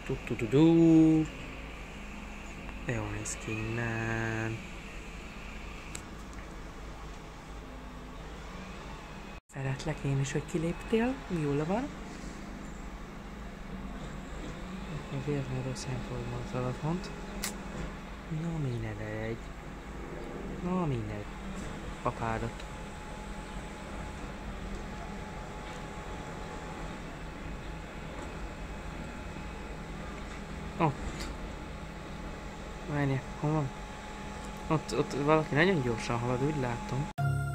Jó néz ki innen. Szeretlek én is, hogy kiléptél. Jól van. Még véletlenül rossz helyen fogom a telefont. Na mindegy. Na mindegy. Papádat. Ott. Várjál, hol van? Ott valaki nagyon gyorsan halad, úgy látom.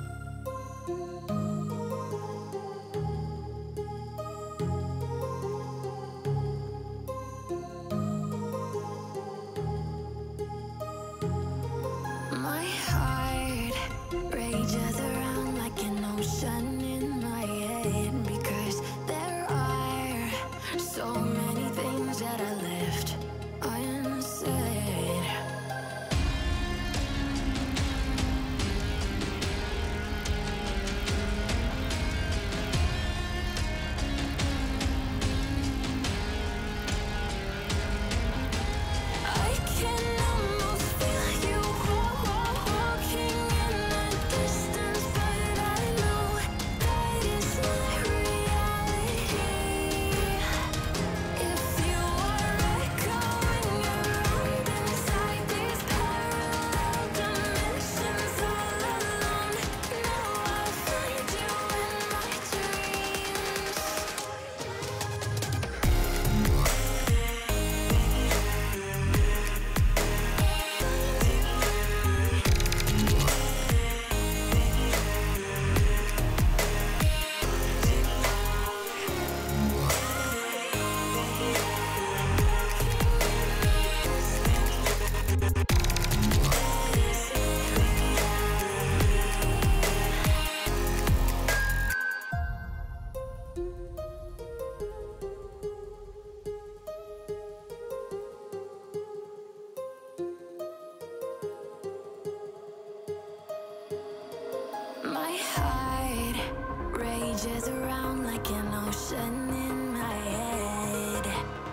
My heart rages around like an ocean in my head.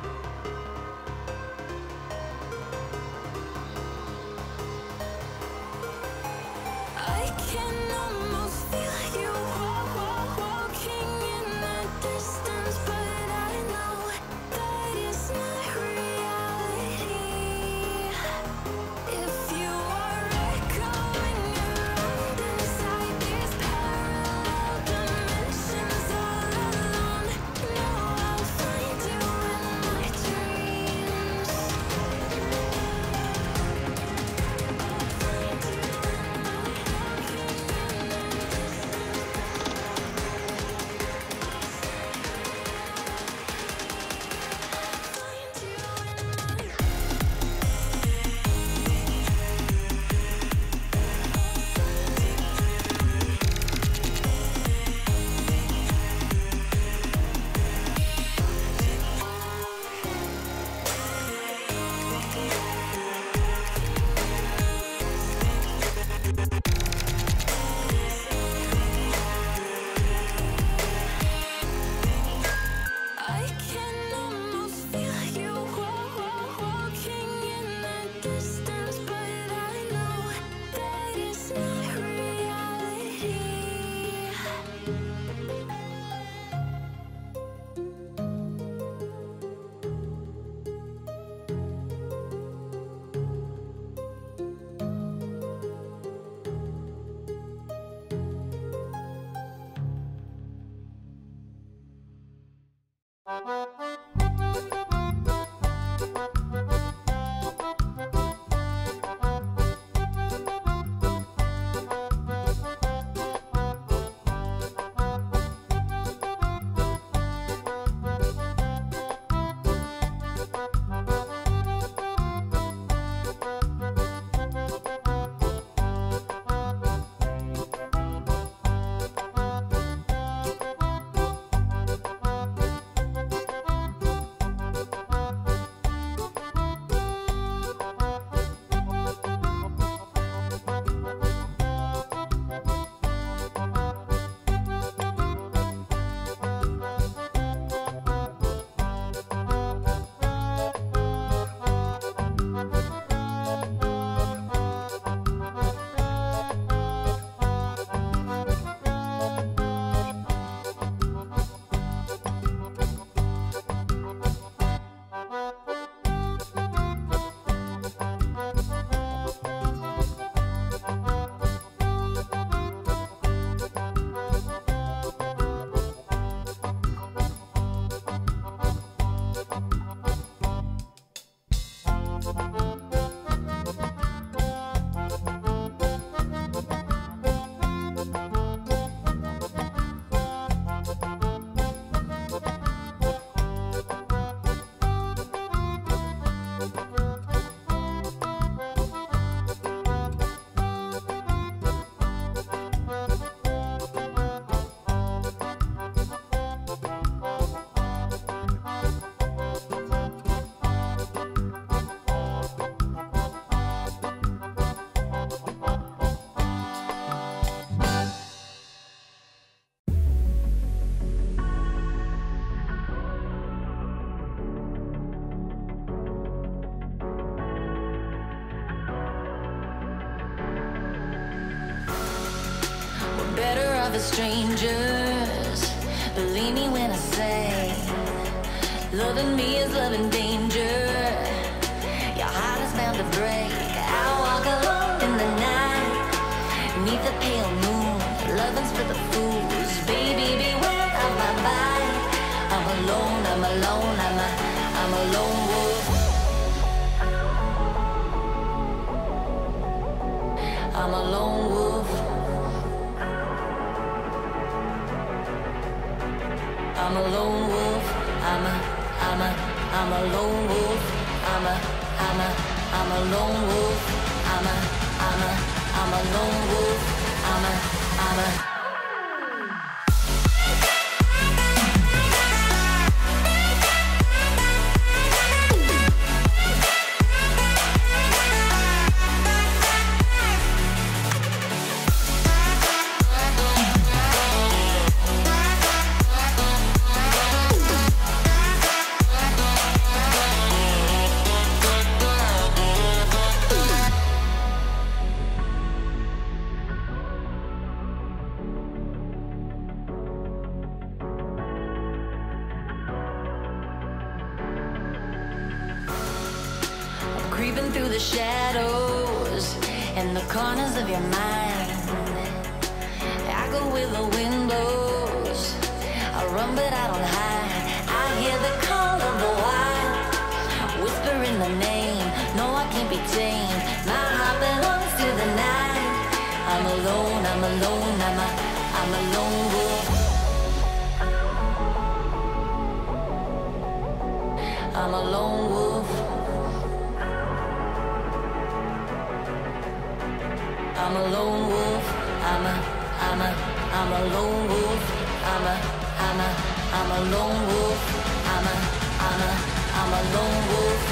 I can almost feel you walking in the distance, but I know that it's not reality. If you are echoing around inside these parallel dimensions all alone, know I'll find you in my dreams. I can almost feel you walking in the distance, but I know that it's not reality. never strangers. Believe me when I say, loving me is loving danger. Your heart is bound to break. I walk alone in the night, neath the pale moon. Loving's for the fools. Baby, beware of my bite. I'm alone, I'm alone, I'm a lone wolf. I'm a lone wolf. I'm a lone wolf. I'm a lone wolf. I'm a lone wolf. I'm a lone wolf. Creeping through the shadows and the corners of your mind. I go where the wind blows. I run but I don't hide. I hear the call of the wild, whispering the name. No, I can't be tamed. My heart belongs to the night. I'm alone, I'm alone, I'm a lone wolf. I'm a lone wolf. I'm a lone wolf. I'm a lone wolf. I'm a lone wolf. I'm a lone wolf.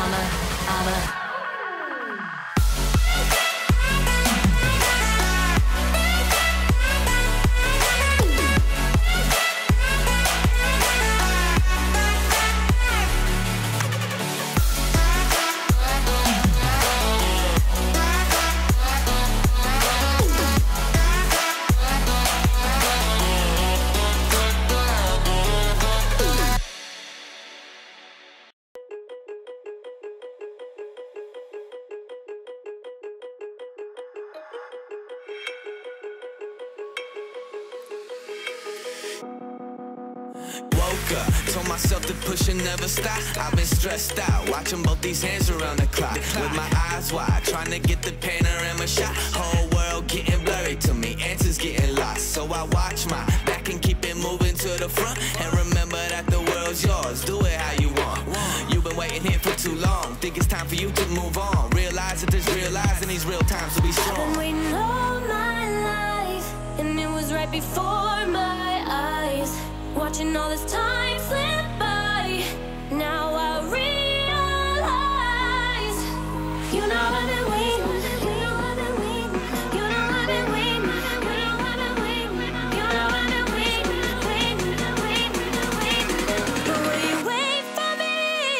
Woke up, told myself to push and never stop. I've been stressed out, watching both these hands around the clock. With my eyes wide, trying to get the panorama shot. Whole world getting blurry to me, answers getting lost. So I watch my back and keep it moving to the front. And remember that the world's yours, do it how you want. You've been waiting here for too long, think it's time for you to move on. Realize that there's real lies in these real times to be strong. I've been waiting all my life, and it was right before my eyes. Watching all this time slip by, now I realize. You know I've been waiting, you know I've been waiting, you know I've been waiting, you know I've been waiting, you know I've been waiting. The way you wait for me.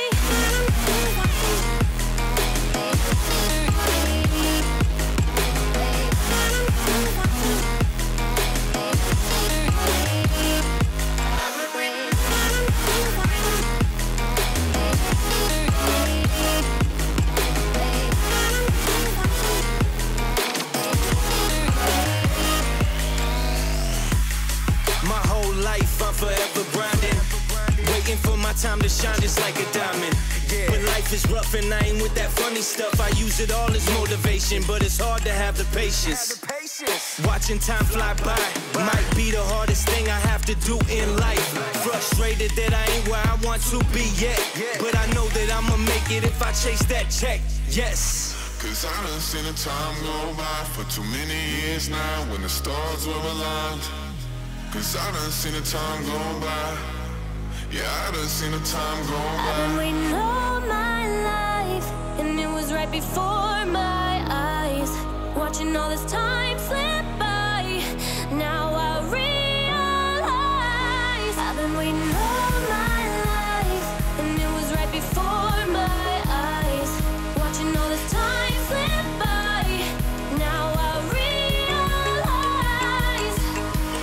I'm forever grinding, waiting for my time to shine just like a diamond. When life is rough and I ain't with that funny stuff, I use it all as motivation, but it's hard to have the patience. Watching time fly by might be the hardest thing I have to do in life. Frustrated that I ain't where I want to be yet, but I know that I'ma make it if I chase that check, yes. Cause I done seen the time go by for too many years now when the stars were aligned. Cause I done seen the time go by. Yeah, I done seen the time go by. I've been waiting all my life, and it was right before my eyes. Watching all this time slip by, now I realize. I've been waiting all my life, and it was right before my eyes. Watching all this time slip by, now I realize.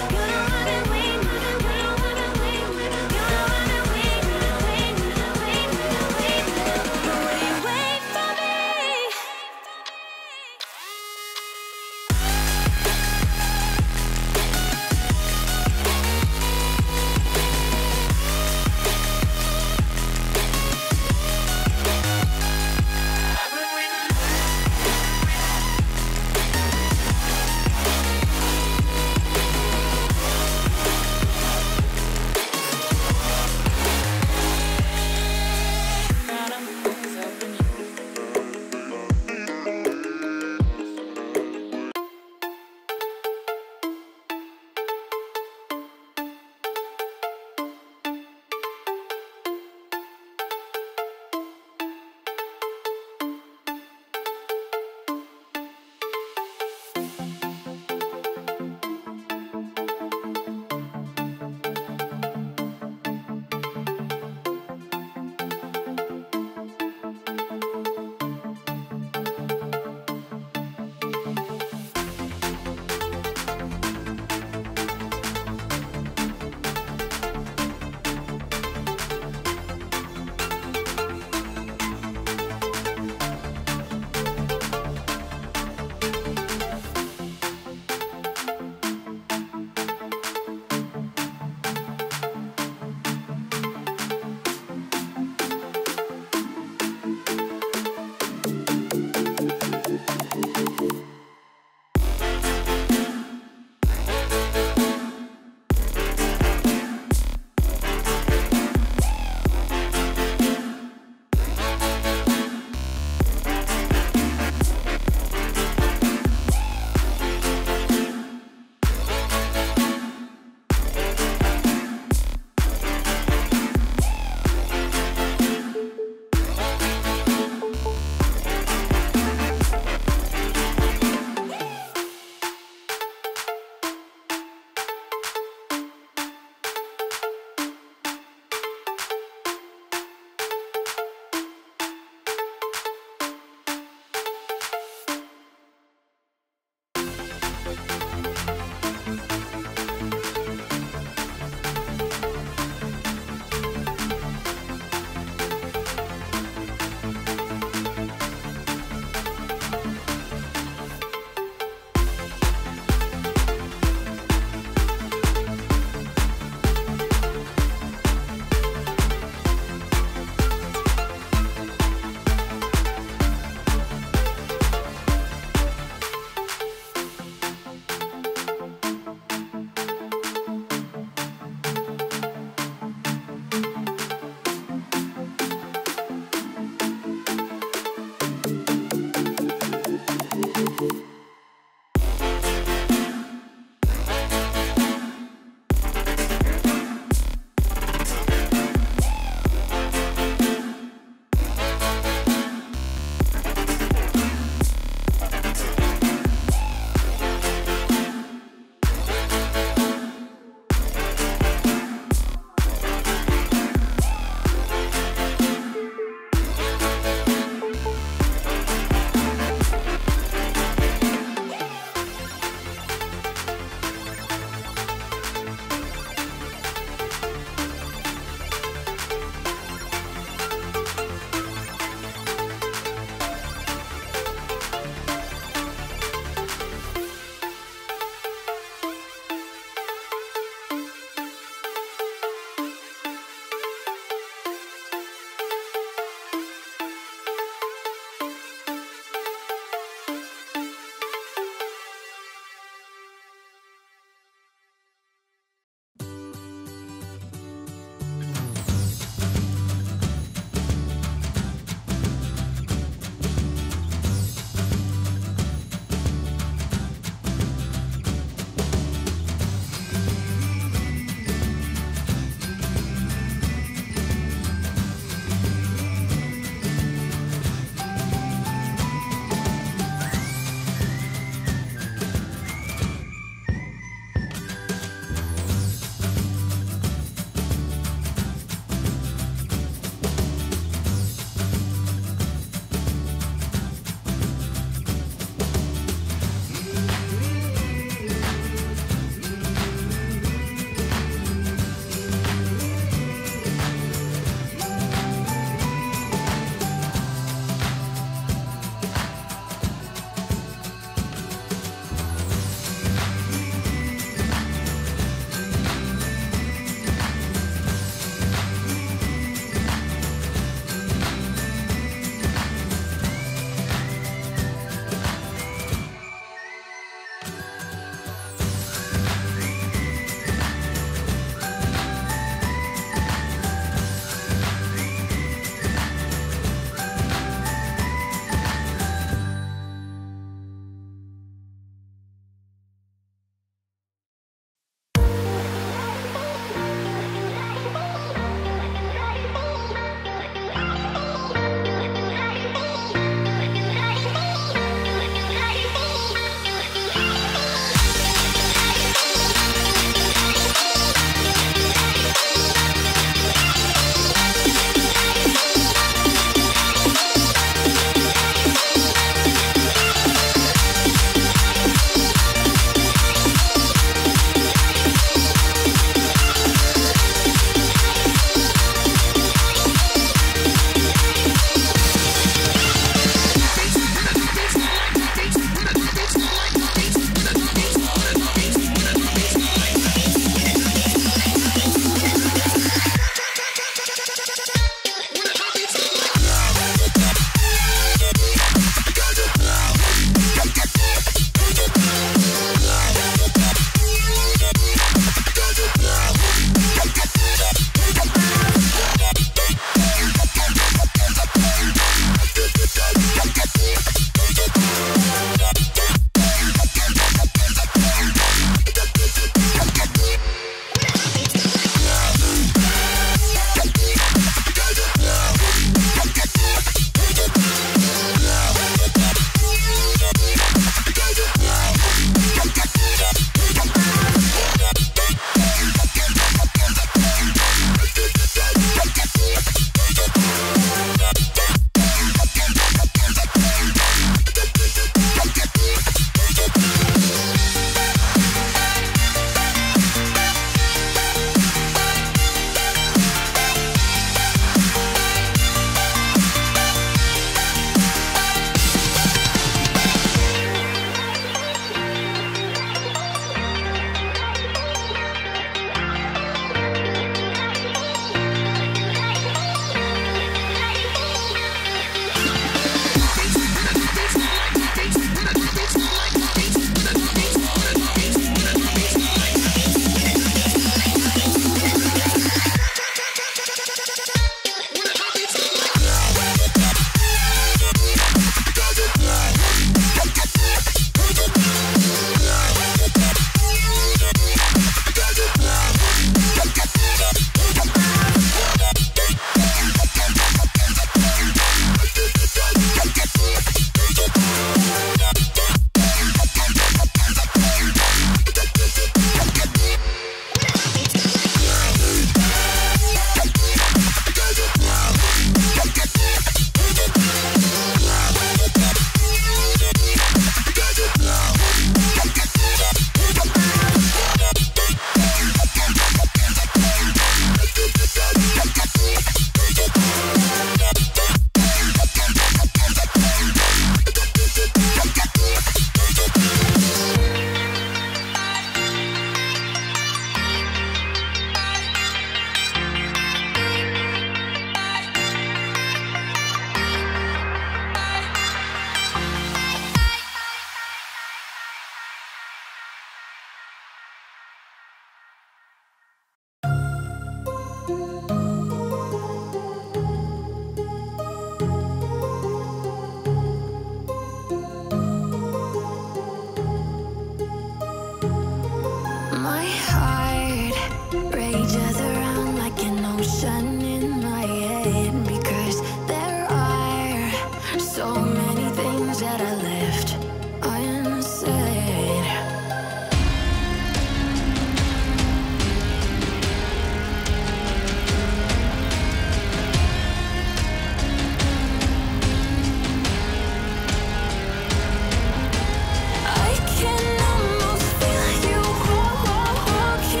I can almost feel you walking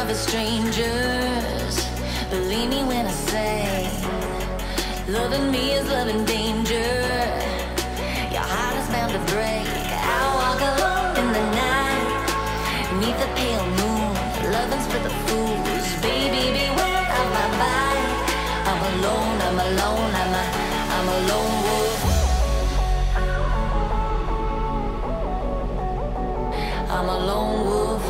of as strangers. Believe me when I say, loving me is loving danger. Your heart is bound to break. I walk alone in the night, neath the pale moon. Loving's for the fools. Baby, beware of my bite. I'm alone, I'm alone, I'm a lone wolf. I'm a lone wolf.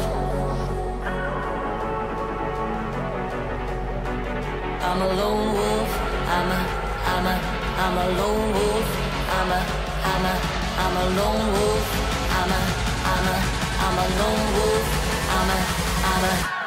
I'm a lone wolf. I'm a lone wolf. I'm a lone wolf. I'm a lone wolf. I'm a